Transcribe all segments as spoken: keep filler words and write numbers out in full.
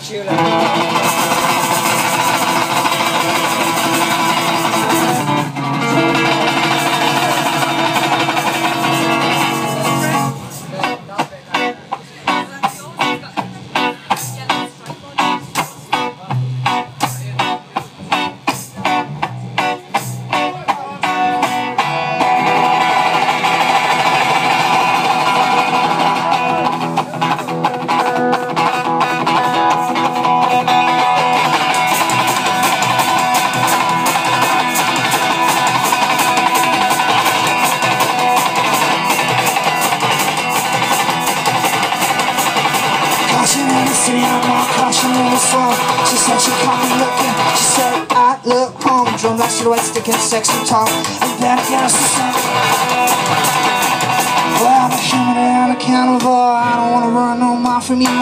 She said she caught me looking. She said I look home. Drum like silhouette sticking sexy talk. And then I guess the sun. Well, I'm a human and a carnivore. I don't wanna run no more from you.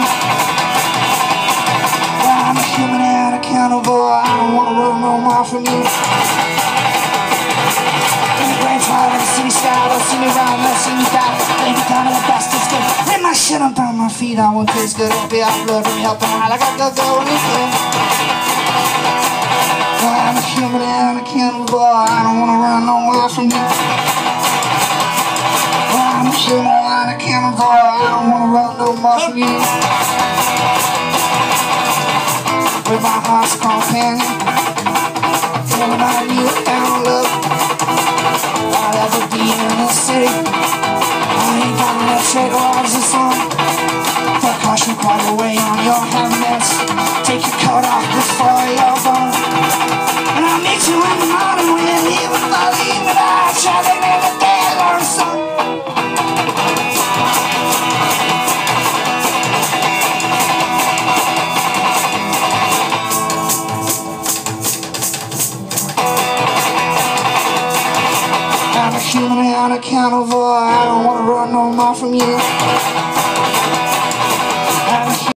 Well, I'm a human and a carnivore. I don't wanna run no more from you. In the great twilight of the city sky, don't see me round, let's see me die. Lay me down to the bastards good. Lay my shit up on my feet, I won't taste good. It'll be out blood from helping high like I go go in the clear. Well, I'm a human and a carnivore. I don't wanna run no more from you. Well, I'm a human and a carnivore. I don't wanna run no more from you. With my heart's companion, feeling I need it down, look. I'll ever be in the city. I ain't got enough straight lines and sun. But caution quite away on your helmets. Take your coat off before you're born. And I'll meet you in the morning when you leave with the leave. And I'll try to live a day learn some. I'm a human and a carnivore. I don't wanna run no more from you.